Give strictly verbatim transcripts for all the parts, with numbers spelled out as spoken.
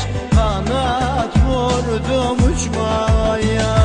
kanat vurdum uçmaya.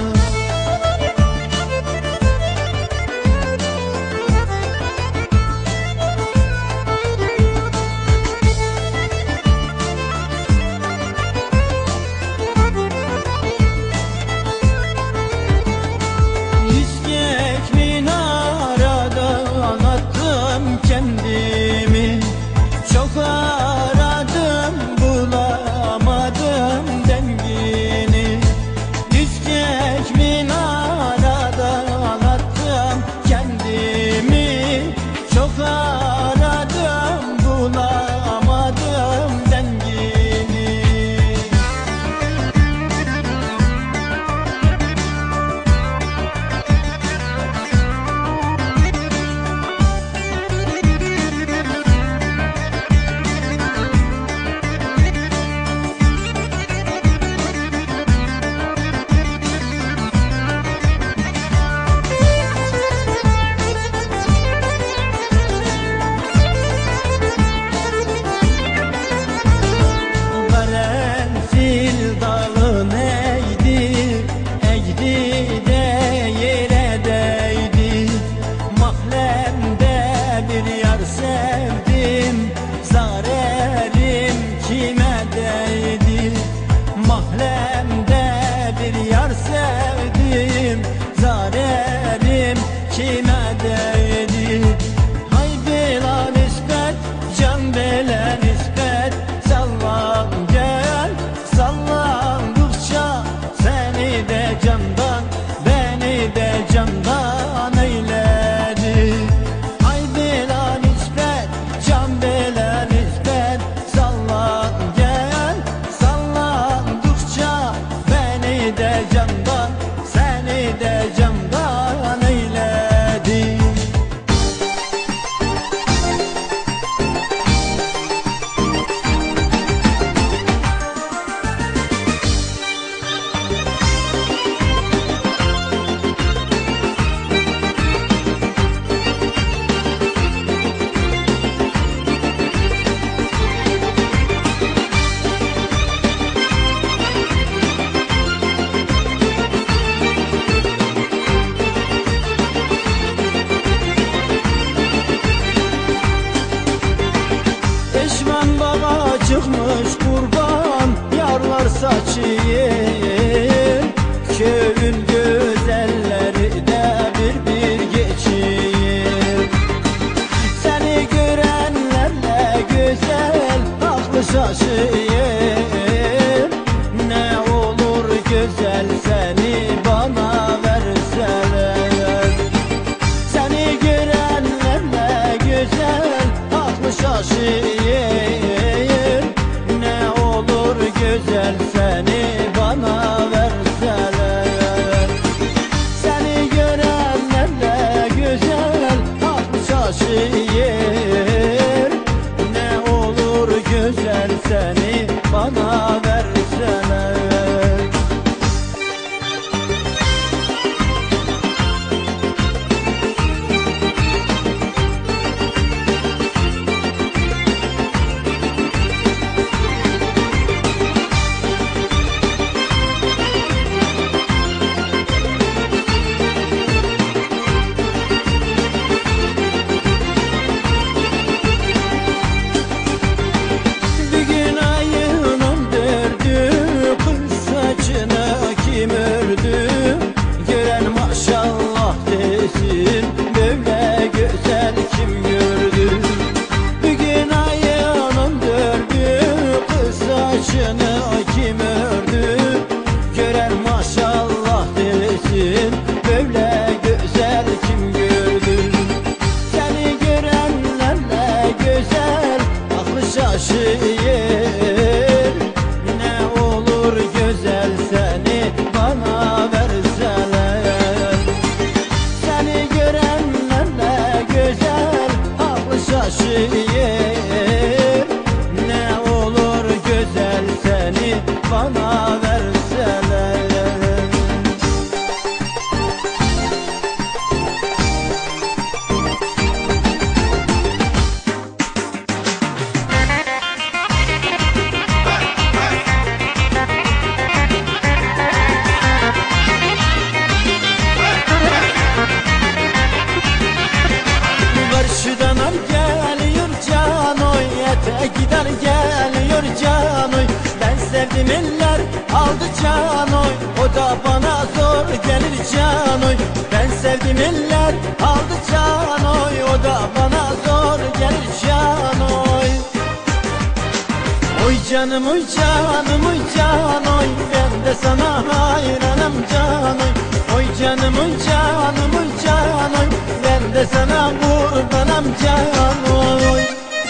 Yüzgek minarada anlattım kendimi, çok aradım bulamadım dengini. Yüzgek minarada anlattım kendimi, çok aradım bulamadım dengini. Karanfil dalın eğdi, eğdi de yere değdi. Mahlemde bir yar sevdim, zarerim kime değdi? Mahlemde bir yar sevdim, zarerim kime değdi? Hay bela nispet, can bela nispet, sallan gel, sallandıkça seni de candan, beni de candan eyledi. Ay bela nispet, can bela nispet, sallan gel, sallandıkça beni de candan, seni de candan eyledi. Eşmen baba çıkmış kurban, yarlar saçıyım. Köyün güzelleri de bir bir geçeyim. Seni görenlerle güzel aklı şaşıyım. Ne olur güzel seni bana verseler. Seni görenlerle güzel aklı şaşıyım. Ne olur güzel seni bana verseler. Seni görenlerle güzel aklı şaşıyım. Ne olur güzel seni bana verseler. Bir gün ayın on dördü, kız saçını kim ördü? Gören maşallah desin, böyle güzel kim gördü? Bir gün ayın on dördü, kız saçını kim ördü? Gören maşallah desin, böyle güzel kim gördü? Seni görenlerle güzel aklı şaşıyım. Ne olur güzel seni bana verseler. Seni görenlerle güzel aklı şaşıyım. Ne olur güzel seni bana verseler. sevdim eller aldı can oy, o da bana zor gelir can oy. Ben sevdim eller aldı can oy, o da bana zor gelir can oy. Oy canım oy canım oy can oy, ben de sana hayranım can oy. Oy canım oy canım oy can oy, ben de sana kurbanım can oy.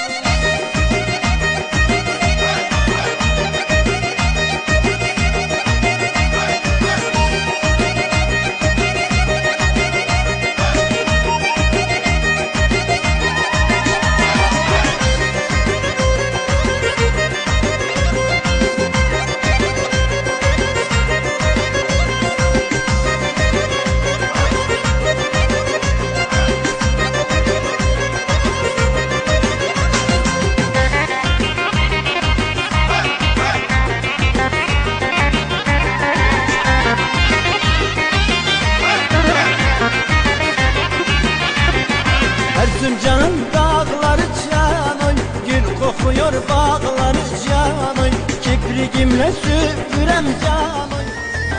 Erzincan'ın dağları can oy, gül kokuyor bağları can oy. Kiprikimle süpürem can oy.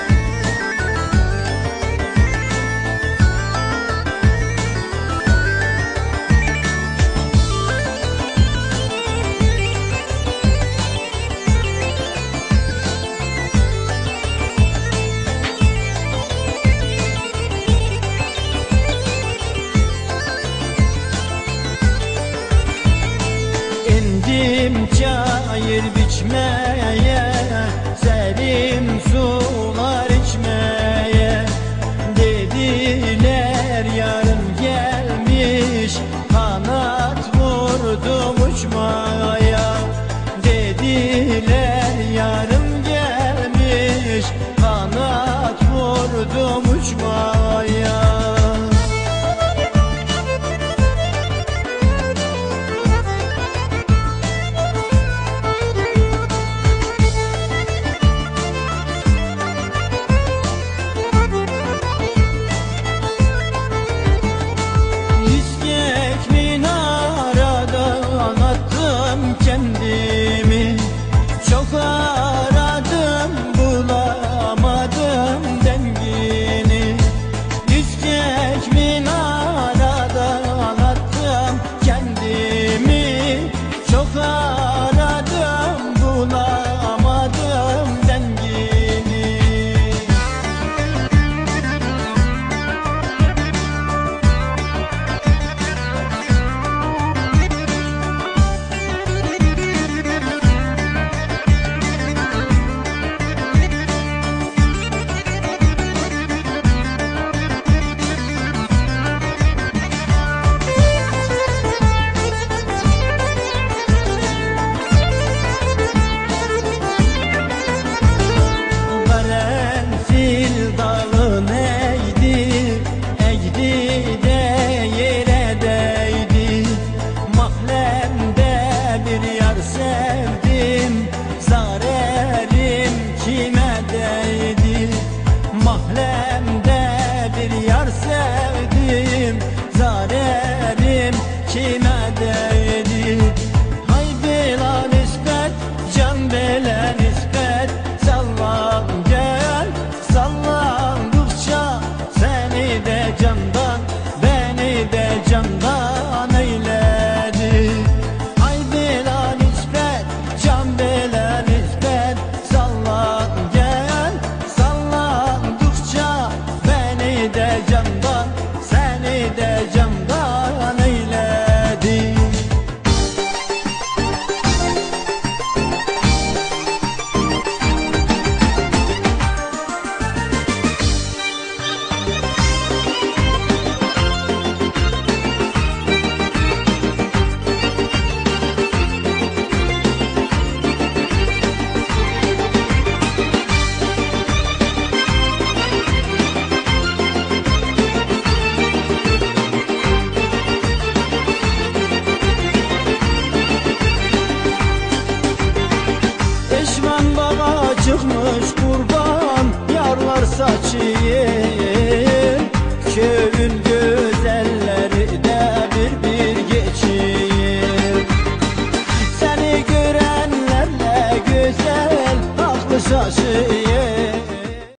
İndim çayır biçmeye, serin sular içmeye. Dediler yarın gelmiş, kanat vurdum uçmaya. Dediler yarın gelmiş, kanat vurdum uçmaya. Kendimi çok aradım, bulamadım dengini. Yüzgeç minarada anlattım kendimi. Çok aradım, bulamadım dengini. Sevdim, zarerim kime değdi? Mahlemde bir yar sevdim, zarerim kime değdi? Hay bela nispet, can bela nispet, sallan gel, sallandıkça seni de candan, beni de candan eyledi. Candan, seni de candan eyledi. Çıkmış kurban yarlar saçıyım, köyün güzelleri de bir bir geçeyim. Seni görenlerle güzel taşı